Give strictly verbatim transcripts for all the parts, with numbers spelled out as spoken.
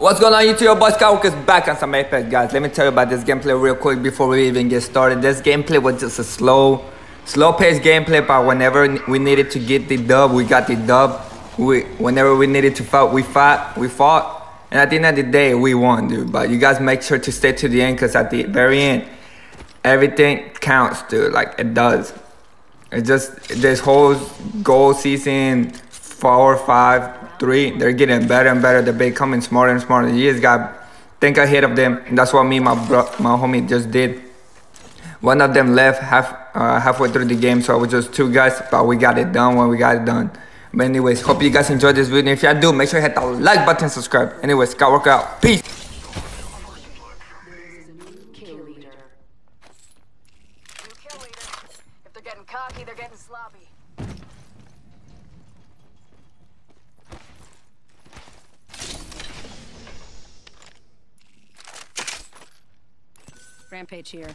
What's going on YouTube? Your boy Skywalker's back on some Apex, guys. Let me tell you about this gameplay real quick before we even get started. This gameplay was just a slow, slow paced gameplay, but whenever we needed to get the dub, we got the dub. We, whenever we needed to fight, we fought, we fought. And at the end of the day, we won, dude. But you guys make sure to stay to the end, because at the very end, everything counts, dude. Like, it does. It's just, this whole goal season, four, five, three, they're getting better and better. They're becoming smarter and smarter. You just got think ahead of them, and that's what me and my bro, my homie just did. One of them left half uh, halfway through the game, so it was just two guys, but we got it done when we got it done. But anyways, hope you guys enjoyed this video. If y'all do, make sure you hit the like button and subscribe. Anyways, Skywalker out. Peace. If they're getting cocky, they're getting sloppy. Rampage here.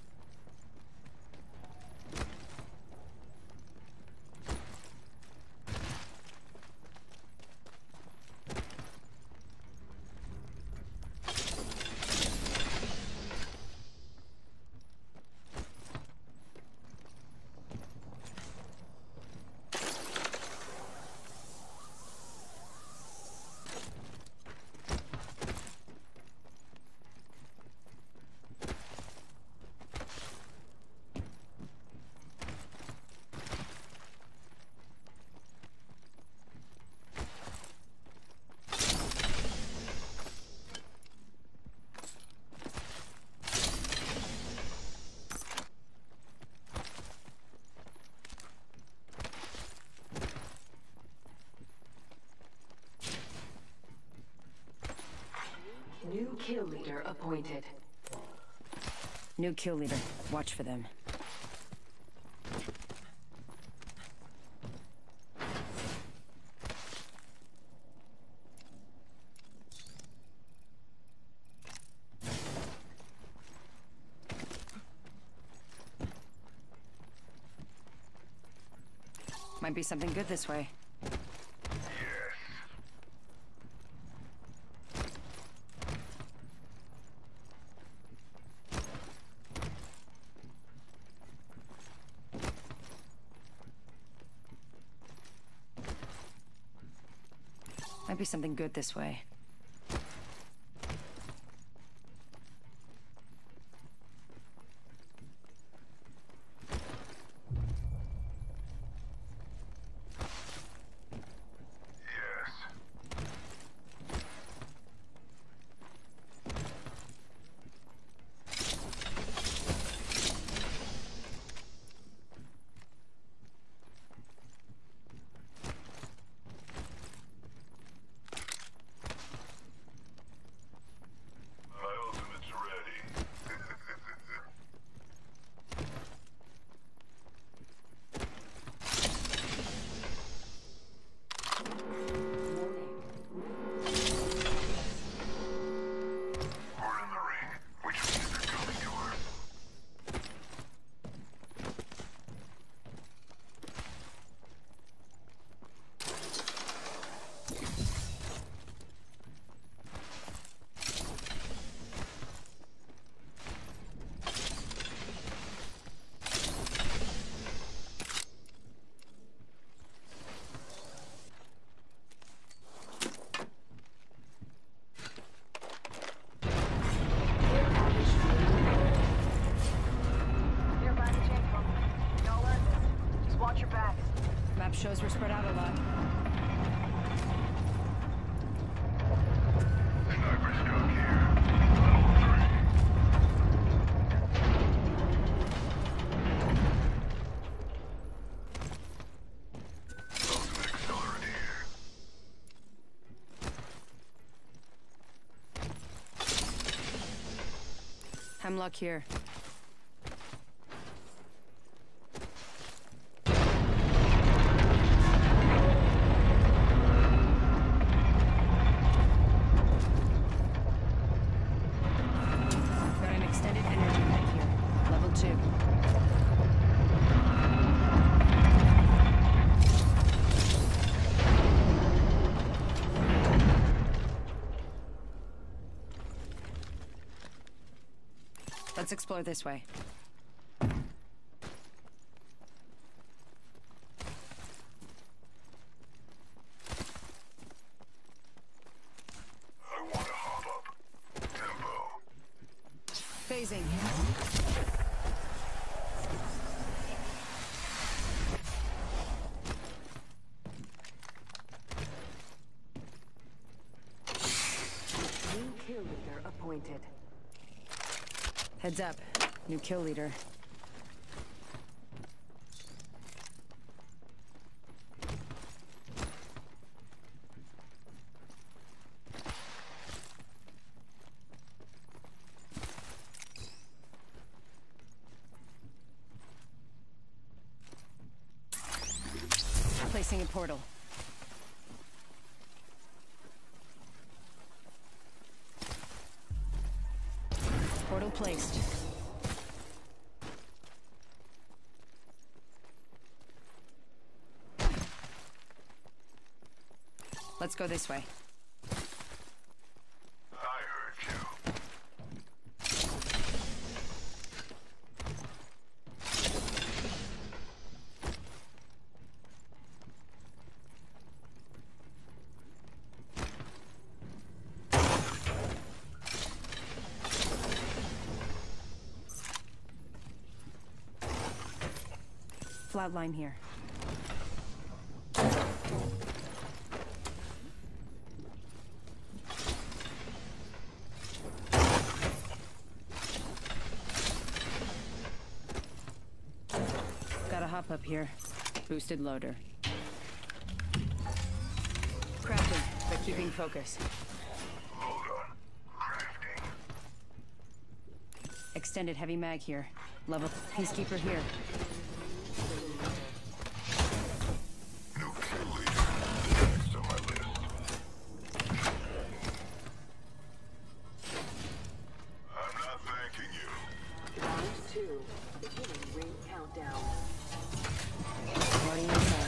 New kill leader appointed. New kill leader. Watch for them. Might be something good this way. Might be something good this way. Map shows we're spread out a lot. Sniper scope here. Level three. Ultimate accelerant here. Hemlock here. Let's explore this way. I want to hop up. Tempo. Phasing. New kill leader appointed. Heads up. New kill leader. Placing a portal. Portal placed. Let's go this way. I heard you. Flatline here. Gotta hop up here. Boosted loader. Crafting, but keeping focus. Hold on. Crafting. Extended heavy mag here. Level peacekeeper here. New kill leader. Next on my list. I'm not thanking you. Round two. Beginning ring countdown. Loading inside.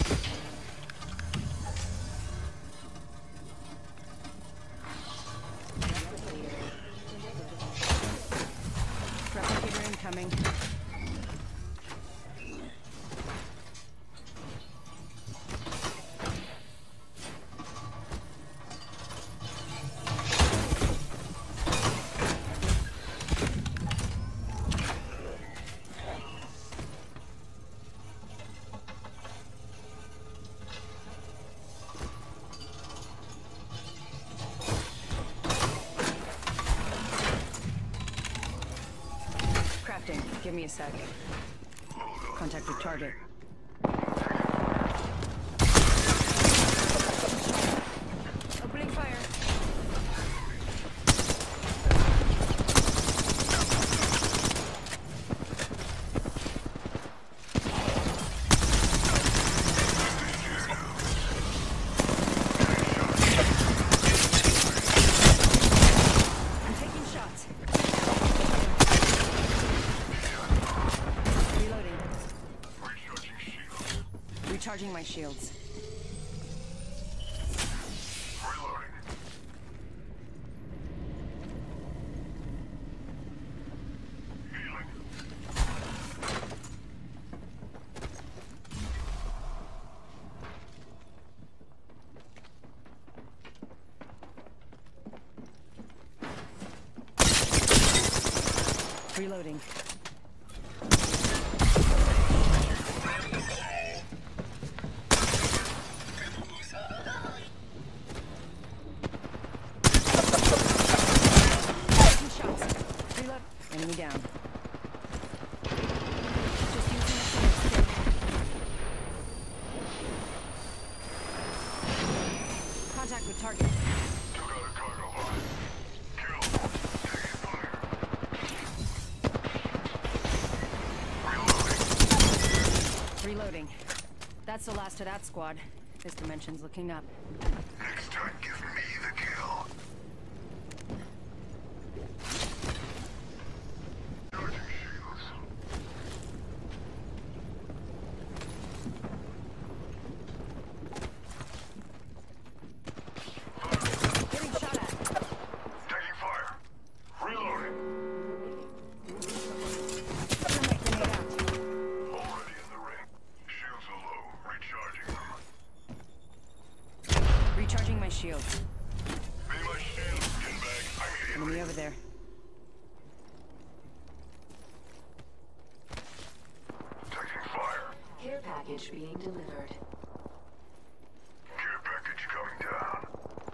Replicator incoming. Crafting. Give me a sec. Contact with target. Opening fire. I'm taking shots. Reloading. Recharging shields. Recharging my shields. Reloading. Healing. Reloading. Taking shots. Reload. Enemy down. Just using a shield. Contact with target. Took out a cargo line. Kill. Taking fire. Reloading. Reloading. That's the last of that squad. This dimension's looking up. Next time, give me the kill. Charging shields. Getting shot at. Taking fire. Reloading. package being delivered. Care package coming down.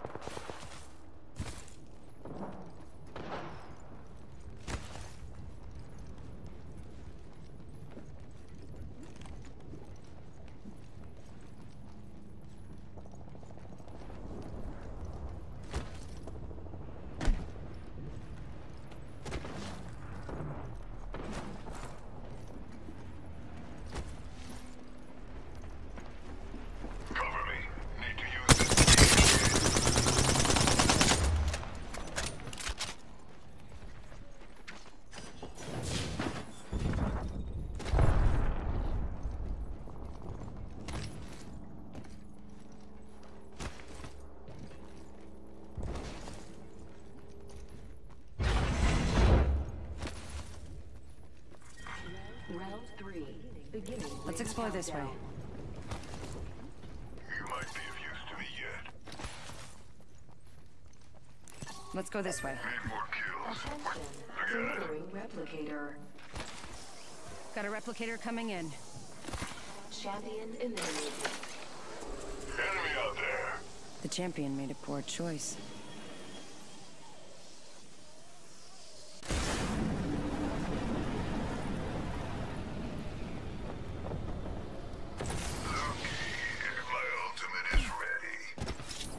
Cover me. Need to use Round three. Beginning. Let's ring explore this way. countdown. You might be of use to me yet. Let's go this way. Need more kills. Attention. Delivering replicator. Got a replicator coming in. Champion eliminated. Enemy out there. The champion made a poor choice. My ultimate is ready.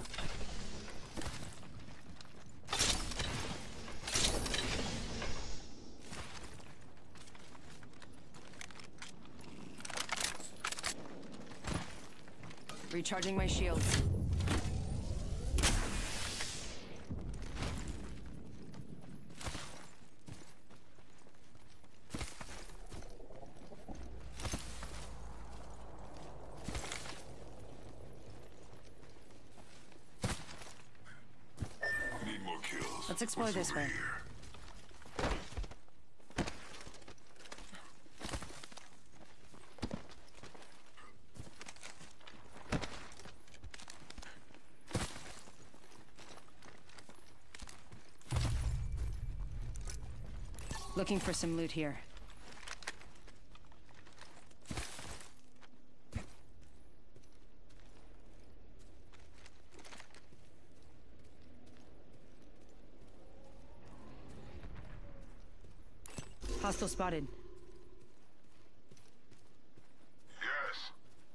Recharging my shields. Need more kills. Let's explore What's this over way. here? Looking for some loot here. Hostile spotted. Yes.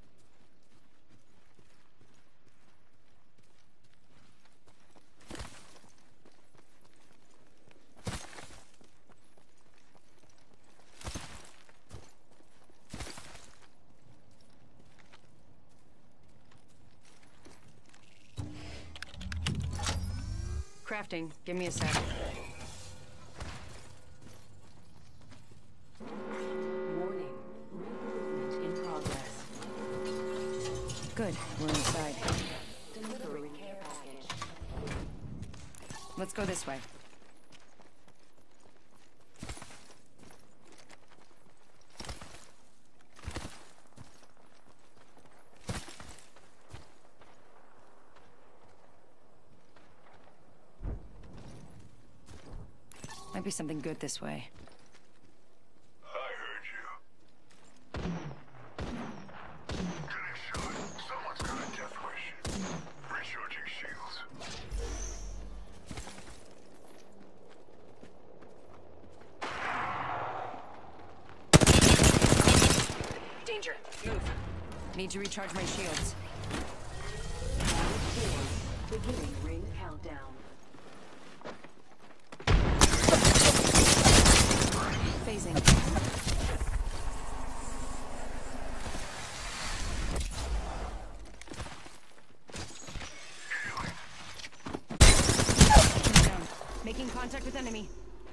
Crafting. Give me a sec. Warning. Movement in progress. Good. We're inside. Delivering care package. Let's go this way. Might be something good this way. I heard you. Getting shot. Someone's got a death wish. Recharging shields. Danger! Move. Need to recharge my shields. Four. Beginning ring countdown. Phasing. Down. Making contact with enemy.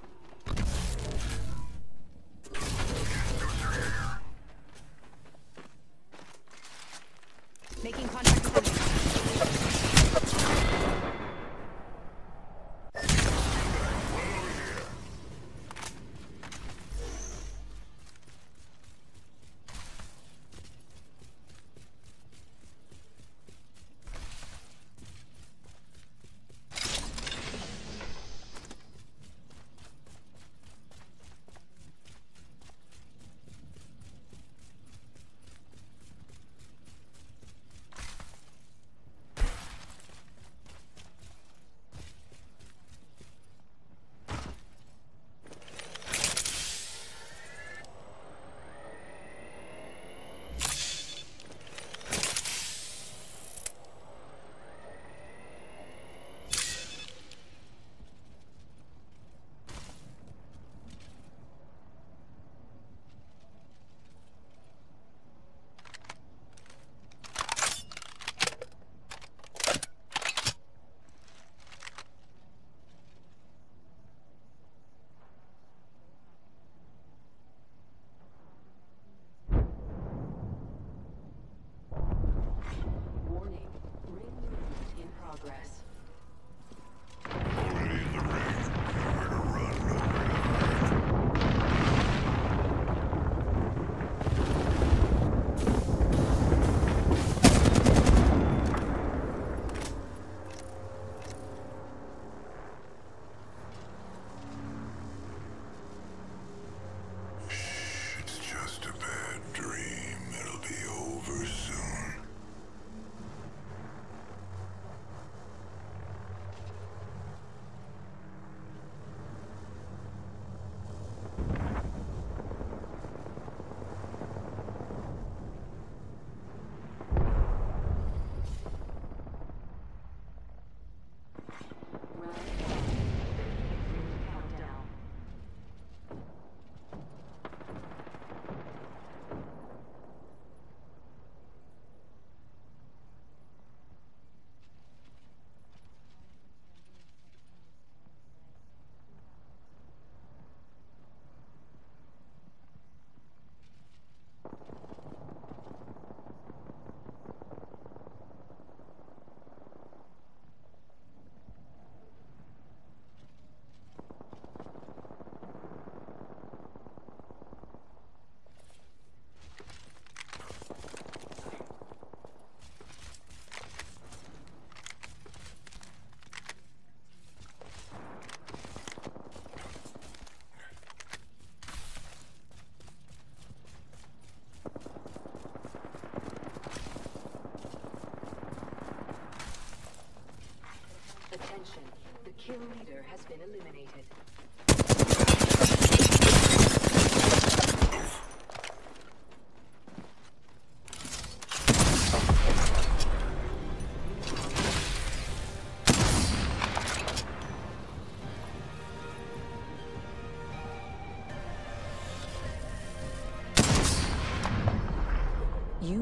Making contact with enemy.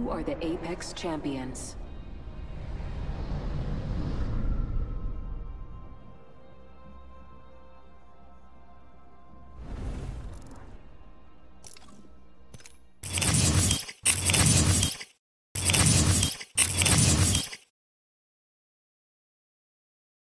are the Apex champions.